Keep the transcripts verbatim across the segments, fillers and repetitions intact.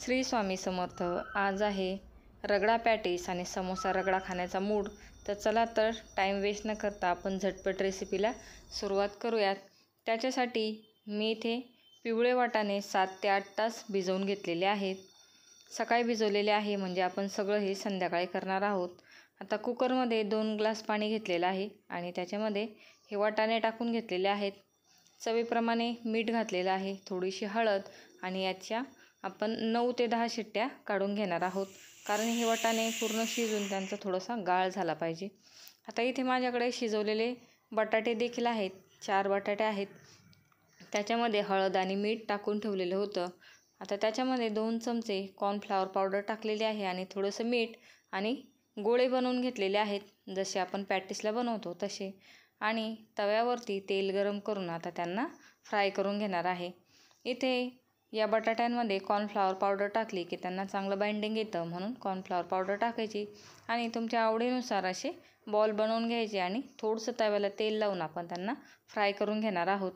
श्री स्वामी समर्थ. आज आहे रगडा पॅटीस आणि समोसा रगडा खाण्याचा मूड. तर चला तर टाईम वेस्ट न करता आपण झटपट रेसिपीला सुरुवात करूयात. त्याच्यासाठी मी इथे पिवळे वाटाणे सात ते आठ तास भिजवून घेतलेले आहेत. सकाळी भिजवलेले आहे म्हणजे आपण सगळं हे संध्याकाळी करणार आहोत. आता कुकरमध्ये दोन ग्लास पाणी घेतलेलं आहे आणि त्याच्यामध्ये हे वाटाणे टाकून घेतलेले आहेत. चवीप्रमाणे मीठ घातलेलं आहे, थोडीशी हळद आणि याच्या आपण नऊ ते दहा शिट्ट्या काढून घेणार आहोत, कारण हे वाटाणे पूर्ण शिजून त्यांचा थोडासा गाळ झाला पाहिजे. आता इथे माझ्याकडे शिजवलेले बटाटे देखील आहेत. चार बटाटे आहेत. त्याच्यामध्ये हळद आणि मीठ टाकून ठेवलेलं होतं. आता त्याच्यामध्ये दोन चमचे कॉर्नफ्लॉवर पावडर टाकलेले आहे आणि थोडंसं मीठ आणि गोळे बनवून घेतलेले आहेत, जसे आपण पॅटीसला बनवतो तसे. आणि तव्यावरती तेल गरम करून आता त्यांना फ्राय करून घेणार आहे. इथे या बटाट्यांमध्ये कॉर्नफ्लॉवर पावडर टाकली की त्यांना चांगलं बाइंडिंग येतं, म्हणून कॉर्नफ्लॉवर पावडर टाकायची आणि तुमच्या आवडीनुसार असे बॉल बनवून घ्यायचे आणि थोडंसं तव्याला तेल लावून आपण त्यांना फ्राय करून घेणार आहोत.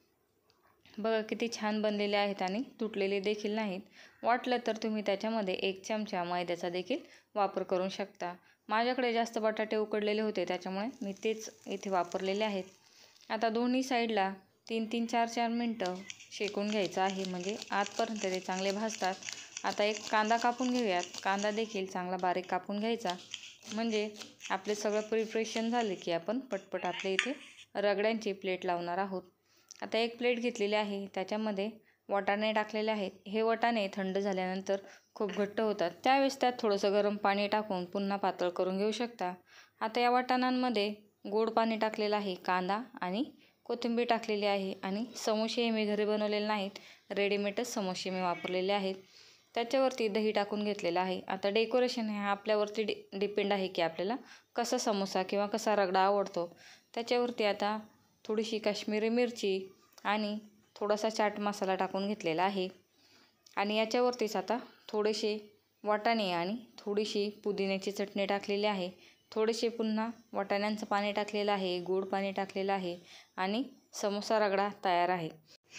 बघा किती छान बनलेले आहेत आणि तुटलेले देखील नाहीत. वाटलं तर तुम्ही त्याच्यामध्ये एक चमचा मैद्याचा देखील वापर करू शकता. माझ्याकडे जास्त बटाटे उकडलेले होते त्याच्यामुळे मी तेच इथे वापरलेले आहेत. आता दोन्ही साईडला तीन तीन चार चार मिनटं शेकून घ्यायचं आहे, म्हणजे आतपर्यंत ते चांगले भाजतात. आता एक कांदा कापून घेऊयात. कांदा देखील चांगला बारीक कापून घ्यायचा, म्हणजे आपले सगळं प्रिपरेशन झाले की आपण पटपट आपल्या इथे रगड्यांची प्लेट लावणार आहोत. आता एक प्लेट घेतलेली आहे, त्याच्यामध्ये वाटाणे टाकलेले आहेत. हे वाटाणे थंड झाल्यानंतर खूप घट्ट होतात, त्यावेळेस त्यात थोडंसं गरम पाणी टाकून पुन्हा पातळ करून घेऊ शकता. आता या वाटाण्यांमध्ये गोड पाणी टाकलेलं आहे, कांदा आणि कोथिंबीर टाकलेली आहे आणि समोसे हे मी घरी बनवलेले नाहीत, रेडीमेडच समोसे मी वापरलेले आहेत. त्याच्यावरती दही टाकून घेतलेलं आहे. आता डेकोरेशन हे आपल्यावरती डि डिपेंड आहे की आपल्याला कसा समोसा किंवा कसा रगडा आवडतो. त्याच्यावरती आता थोडीशी काश्मीरी मिरची आणि थोडासा चाट मसाला टाकून घेतलेला आहे आणि याच्यावरतीच आता थोडेसे वाटाणे आणि थोडीशी पुदिन्याची चटणी टाकलेली आहे. थोडेसे पुन्हा वाटाण्यांचं पाणी टाकलेलं आहे, गोड पाणी टाकलेलं आहे आणि समोसा रगडा तयार आहे.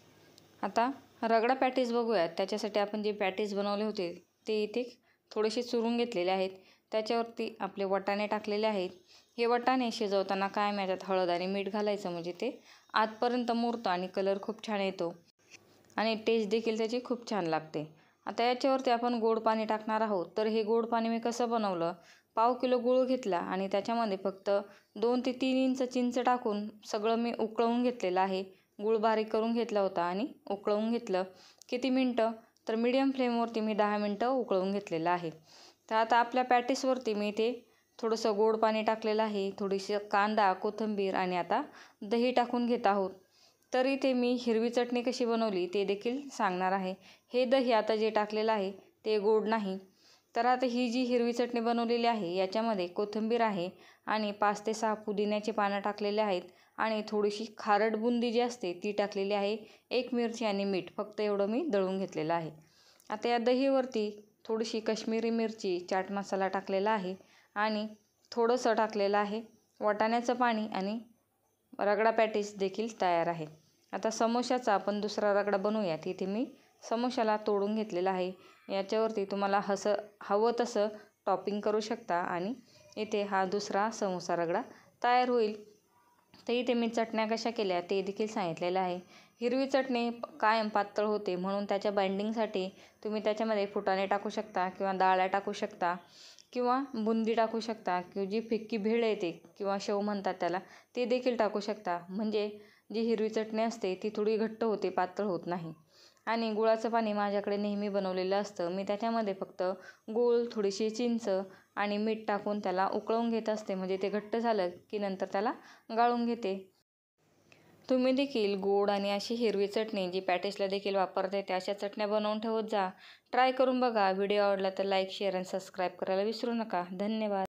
आता रगडा पॅटीस बघूयात. त्याच्यासाठी आपण जे पॅटीस बनवले होते ते इथे थोडेसे चुरून घेतलेले आहेत. त्याच्यावरती आपले वाटाणे टाकलेले आहेत. हे वाटाणे शिजवताना कायम याच्यात हळद आणि मीठ घालायचं, म्हणजे ते आतपर्यंत मुरतं आणि कलर खूप छान येतो आणि टेस्ट देखील त्याची खूप छान लागते. आता याच्यावरती आपण गोड पाणी टाकणार आहोत. तर हे गोड पाणी मी कसं बनवलं, पाव किलो गूळ घेतला आणि त्याच्यामध्ये फक्त दोन ते तीन इंच चिंच टाकून सगळं मी उकळवून घेतलेलं आहे. गूळ बारीक करून घेतला होता आणि उकळवून घेतलं. किती मिनटं, तर मीडियम फ्लेमवरती मी दहा मिनटं उकळवून घेतलेलं आहे. तर आता आपल्या पॅटीसवरती मी ते थोडंसं गोड पाणी टाकलेलं आहे, थोडीशी कांदा, कोथिंबीर आणि आता दही टाकून घेत आहोत. तर इथे मी हिरवी चटणी कशी बनवली ते देखील सांगणार आहे. हे दही आता जे टाकलेलं आहे ते गोड नाही. तर आता ही जी हिरवी चटणी बनवलेली आहे याच्यामध्ये कोथिंबीर आहे आणि पाच ते सहा पुदिन्याची पानं टाकलेले आहेत आणि थोडीशी खारट बुंदी जी असते ती टाकलेली आहे. एक मिरची आणि मीठ, फक्त एवढं मी दळून घेतलेलं आहे. आता या दहीवरती थोडीशी काश्मीरी मिरची, चाट मसाला टाकलेला आहे आणि थोडंसं टाकलेलं आहे वाटाण्याचं पाणी आणि रगडा पॅटीस देखील तयार आहे. आता समोशाचा आपण दुसरा रगडा बनवूयात. इथे मी समोशाला तोडून घेतलेला आहे. याच्यावरती तुम्हाला हसं हवं तसं टॉपिंग करू शकता आणि इथे हा दुसरा समोसा रगडा तयार होईल. तर इथे मी चटण्या कशा केल्या ते देखील सांगितलेलं आहे. हिरवी चटणी कायम पातळ होते, म्हणून त्याच्या बाइंडिंगसाठी तुम्ही त्याच्यामध्ये फुटाणे टाकू शकता किंवा डाळ्या टाकू शकता किंवा बुंदी टाकू शकता किंवा जी फिक्की भेळ येते किंवा शेव म्हणतात त्याला, ते देखील टाकू शकता. म्हणजे जी हिरवी चटणी असते ती थोडी घट्ट होते, पातळ होत नाही. आणि गुळाचं पाणी माझ्याकडे नेहमी बनवलेलं असतं. मी त्याच्यामध्ये फक्त गूळ, थोडीशी चिंच आणि मीठ टाकून त्याला उकळवून घेत असते, म्हणजे ते घट्ट झालं की नंतर त्याला गाळून घेते. तुम्ही देखील गोड आणि अशी हिरवी चटणी जी पॅटीसला देखील वापरता येते अशा चटण्या बनवून ठेवत जा. ट्राय करून बघा. व्हिडिओ आवडला तर लाईक, शेअर आणि सबस्क्राईब करायला विसरू नका. धन्यवाद.